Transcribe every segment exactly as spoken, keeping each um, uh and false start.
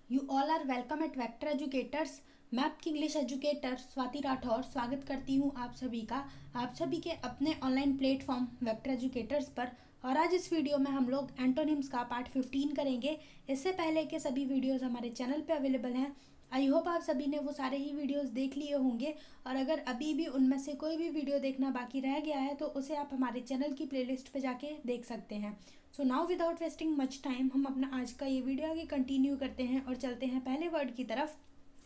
You all are welcome at Vector Educators. मैं आपकी English educator Swati Rathore स्वागत करती हूँ आप सभी का आप सभी के अपने ऑनलाइन प्लेटफॉर्म वेक्टर एजुकेटर्स पर। और आज इस वीडियो में हम लोग एंटोनिम्स का पार्ट फिफ्टीन करेंगे। इससे पहले के सभी वीडियोस हमारे चैनल पे अवेलेबल हैं। आई होप आप सभी ने वो सारे ही वीडियोस देख लिए होंगे, और अगर अभी भी उनमें से कोई भी वीडियो देखना बाकी रह गया है तो उसे आप हमारे चैनल की प्लेलिस्ट पे जाके देख सकते हैं। So now without wasting much time हम अपना आज का ये वीडियो आगे कंटिन्यू करते हैं और चलते हैं पहले वर्ड की तरफ।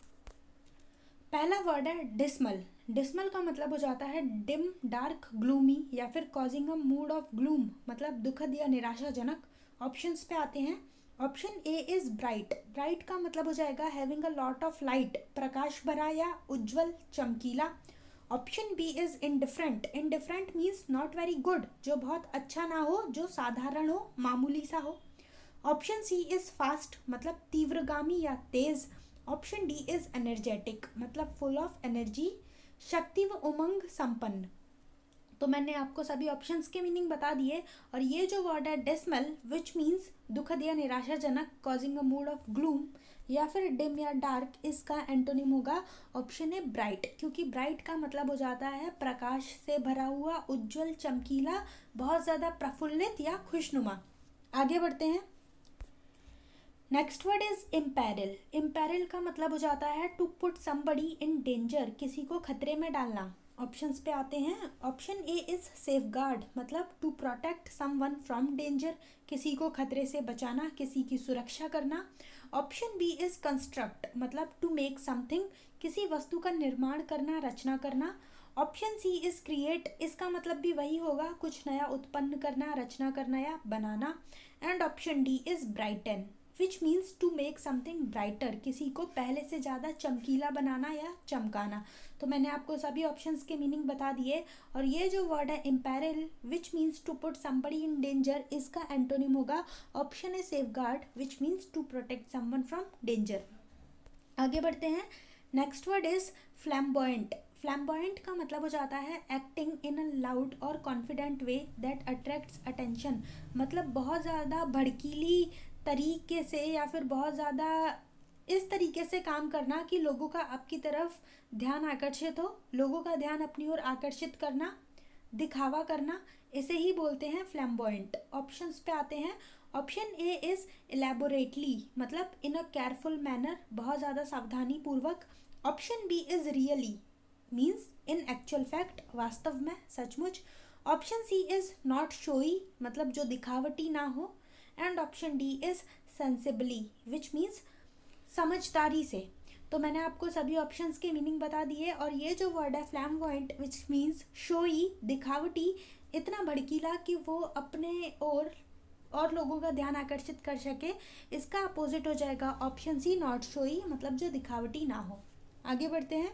पहला वर्ड है डिस्मल। डिस्मल का मतलब हो जाता है डिम, डार्क, ग्लूमी या फिर causing a mood of gloom, मतलब दुखद या निराशाजनक। ऑप्शंस पे आते हैं। Option A is bright. Bright का मतलब हो जाएगा having a lot of light, प्रकाश भरा या उज्जवल, चमकीला। Option B is indifferent. Indifferent means not very good, जो बहुत अच्छा ना हो, जो साधारण हो, मामूली सा हो। ऑप्शन सी इज फास्ट, मतलब तीव्रगामी या तेज। ऑप्शन डी इज एनर्जेटिक, मतलब फुल ऑफ एनर्जी, शक्ति व उमंग संपन्न। तो मैंने आपको सभी ऑप्शंस के मीनिंग बता दिए। और ये जो वर्ड है डिस्मल, विच मीन्स दुखद या निराशाजनक, causing a mood of gloom या फिर डिम या डार्क, इसका एंटोनिम होगा ऑप्शन ए ब्राइट, क्योंकि ब्राइट का मतलब हो जाता है प्रकाश से भरा हुआ, उज्जवल, चमकीला, बहुत ज़्यादा प्रफुल्लित या खुशनुमा। आगे बढ़ते हैं। Next word is imperil. Imperil का मतलब हो जाता है to put somebody in danger, किसी को खतरे में डालना। ऑप्शंस पे आते हैं। Option A is safeguard, मतलब to protect someone from danger, किसी को खतरे से बचाना, किसी की सुरक्षा करना। ऑप्शन बी इज कंस्ट्रक्ट, मतलब टू मेक समथिंग, किसी वस्तु का निर्माण करना, रचना करना। ऑप्शन सी इज क्रिएट, इसका मतलब भी वही होगा, कुछ नया उत्पन्न करना, रचना करना या बनाना। And option D is brighten, which means to make something brighter, किसी को पहले से ज़्यादा चमकीला बनाना या चमकाना। तो मैंने आपको सभी ऑप्शंस के मीनिंग बता दिए। और ये जो वर्ड है imperil, which means to put somebody in danger, इसका एंटोनिम होगा option A safeguard, which means to protect someone from danger. आगे बढ़ते हैं। Next word is flamboyant. Flamboyant का मतलब हो जाता है एक्टिंग इन अ लाउड और confident way that attracts attention, मतलब बहुत ज़्यादा भड़कीली तरीके से या फिर बहुत ज़्यादा इस तरीके से काम करना कि लोगों का आपकी तरफ ध्यान आकर्षित हो, लोगों का ध्यान अपनी ओर आकर्षित करना, दिखावा करना, इसे ही बोलते हैं फ्लैम्बॉयंट। ऑप्शंस पे आते हैं। ऑप्शन ए इज इलेबोरेटली, मतलब इन अ केयरफुल मैनर, बहुत ज़्यादा सावधानी पूर्वक। Option B is really, means in actual fact, वास्तव में, सचमुच। Option C is not showy, मतलब जो दिखावटी ना हो। And option D is sensibly, which means समझदारी से। तो मैंने आपको सभी ऑप्शंस के मीनिंग बता दिए। और ये जो वर्ड है फ्लैम्बॉयंट, विच मीन्स शोई, दिखावटी, इतना भड़कीला कि वो अपने और और लोगों का ध्यान आकर्षित कर सके, इसका अपोजिट हो जाएगा ऑप्शन सी नॉट शोई, मतलब जो दिखावटी ना हो। आगे बढ़ते हैं।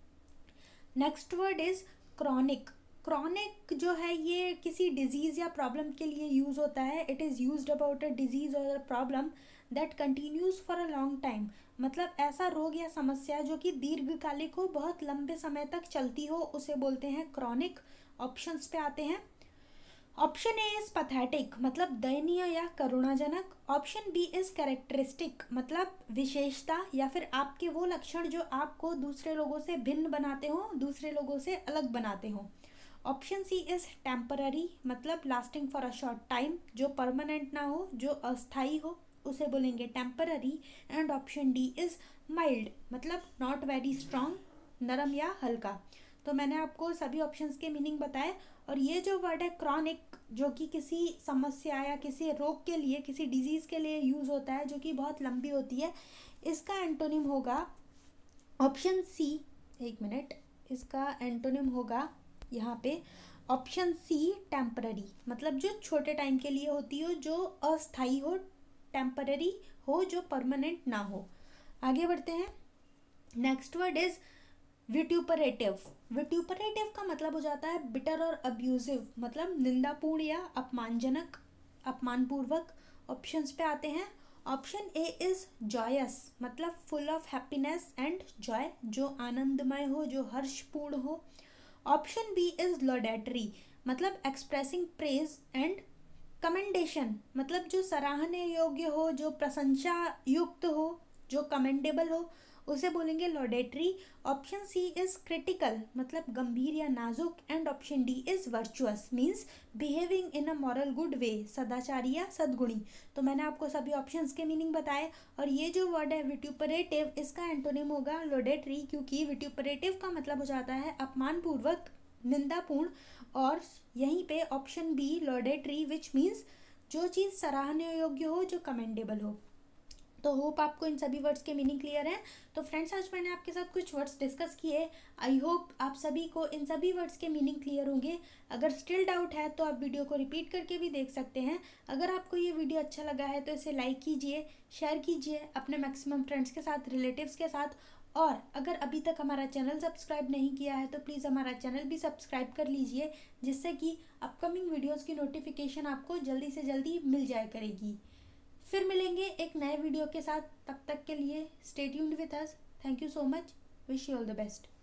Next word is chronic. Chronic जो है ये किसी डिजीज़ या प्रॉब्लम के लिए यूज़ होता है। It is used about a disease और a problem that continues for a long time, मतलब ऐसा रोग या समस्या जो कि दीर्घकालिक हो, बहुत लंबे समय तक चलती हो, उसे बोलते हैं क्रॉनिक। ऑप्शंस पे आते हैं। ऑप्शन ए इज पथेटिक, मतलब दयनीय या करुणाजनक। ऑप्शन बी इज कैरेक्टरिस्टिक, मतलब विशेषता या फिर आपके वो लक्षण जो आपको दूसरे लोगों से भिन्न बनाते हो, दूसरे लोगों से अलग बनाते हो। ऑप्शन सी इज टेम्पररी, मतलब lasting for a short time, जो परमानेंट ना हो, जो अस्थाई हो, उसे बोलेंगे temporary. And option D is mild, मतलब नॉट वेरी स्ट्रॉन्ग, नरम या हल्का। तो मैंने आपको सभी ऑप्शंस के मीनिंग बताए। और ये जो वर्ड है क्रॉनिक, जो कि किसी समस्या या किसी रोग के लिए, किसी डिजीज़ के लिए यूज़ होता है, जो कि बहुत लंबी होती है, इसका एंटोनिम होगा ऑप्शन सी। एक मिनट, इसका एंटोनिम होगा यहाँ पे ऑप्शन सी टेम्पररी, मतलब जो छोटे टाइम के लिए होती हो, जो अस्थाई हो, टेम्पररी हो, जो परमानेंट ना हो। आगे बढ़ते हैं। Next word is vituperative. Vituperative का मतलब हो जाता है बिटर और अब्यूजिव, मतलब निंदापूर्ण या अपमानजनक, अपमानपूर्वक। ऑप्शंस पे आते हैं। ऑप्शन ए इज जॉयस, मतलब full of happiness and joy, जो आनंदमय हो, जो हर्षपूर्ण हो। ऑप्शन बी इज लॉडेटरी, मतलब एक्सप्रेसिंग प्रेज एंड कमेंडेशन, मतलब जो सराहनीय योग्य हो, जो प्रशंसा युक्त हो, जो कमेंडेबल हो उसे बोलेंगे laudatory. Option C is critical मतलब गंभीर या नाजुक, and option D is virtuous means behaving in a moral good way, सदाचारी या सद्गुणी। तो मैंने आपको सभी ऑप्शंस के मीनिंग बताए, और ये जो वर्ड है विट्यूपरेटिव, इसका एंटोनिम होगा लॉडेटरी, क्योंकि विट्यूपरेटिव का मतलब हो जाता है अपमानपूर्वक, निंदापूर्ण, और यहीं पे option B laudatory which means जो चीज़ सराहनीय योग्य हो, जो कमेंडेबल हो। तो होप आपको इन सभी वर्ड्स के मीनिंग क्लियर हैं। तो फ्रेंड्स आज मैंने आपके साथ कुछ वर्ड्स डिस्कस किए, आई होप आप सभी को इन सभी वर्ड्स के मीनिंग क्लियर होंगे। अगर स्टिल डाउट है तो आप वीडियो को रिपीट करके भी देख सकते हैं। अगर आपको ये वीडियो अच्छा लगा है तो इसे लाइक कीजिए, शेयर कीजिए अपने मैक्सिमम फ्रेंड्स के साथ, रिलेटिव्स के साथ, और अगर अभी तक हमारा चैनल सब्सक्राइब नहीं किया है तो प्लीज़ हमारा चैनल भी सब्सक्राइब कर लीजिए, जिससे कि अपकमिंग वीडियोज़ की नोटिफिकेशन आपको जल्दी से जल्दी मिल जाया करेगी। फिर मिलेंगे एक नए वीडियो के साथ, तब तक के लिए stay tuned with us. Thank you so much, wish you all the best.